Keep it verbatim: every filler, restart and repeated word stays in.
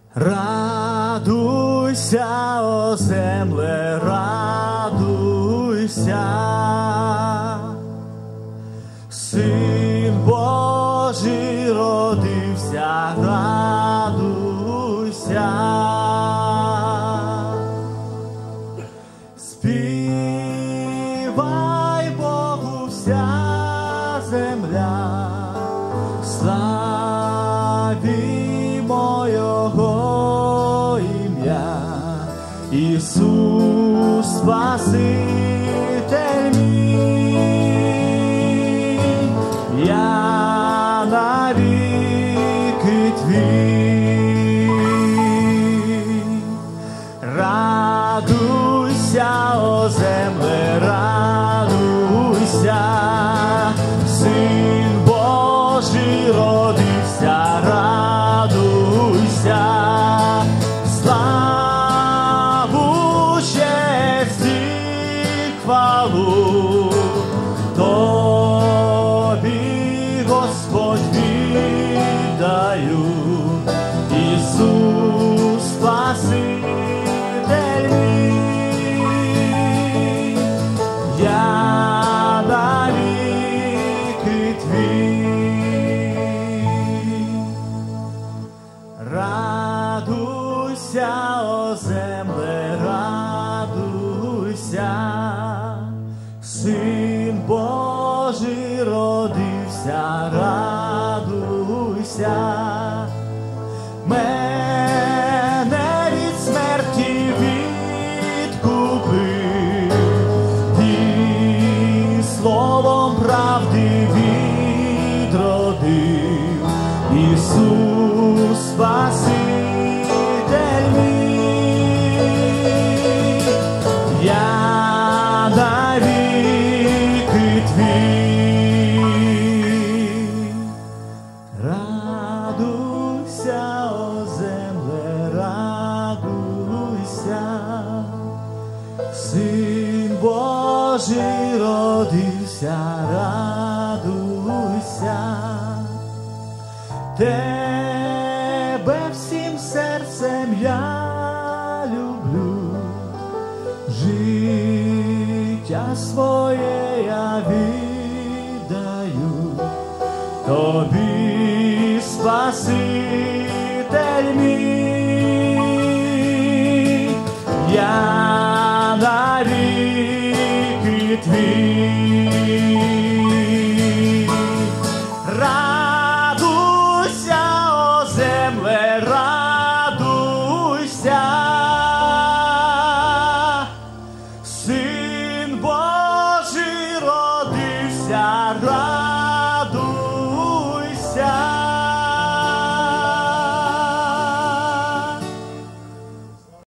Радуйся, о земле, радуйся, Син Божий родився, радуйся, співай Богу вся земля, славімо Його ім'я, Ісус Спаситель мій, я навіки твій. Радуйся, о земле, радуйся, Син Божий родився, радуйся, славу, честь і хвалу Тобі, Господь, віддаю, Ісус Спаситель мій, я навіки твій. Радуйся, о земле, радуйся, Син Божий родився, радуйся, мене від смерті відкупив і словом правди відродив, Ісус Спаситель мій, я навіки твій. Радуйся, о земле, радуйся, Син Божий родився, радуйся, Тебе всім серцем я люблю, життя своє я віддаю Тобі, Спаситель мій, я навіки твій. Радуйся, о земле, радуйся, Син Божий родився,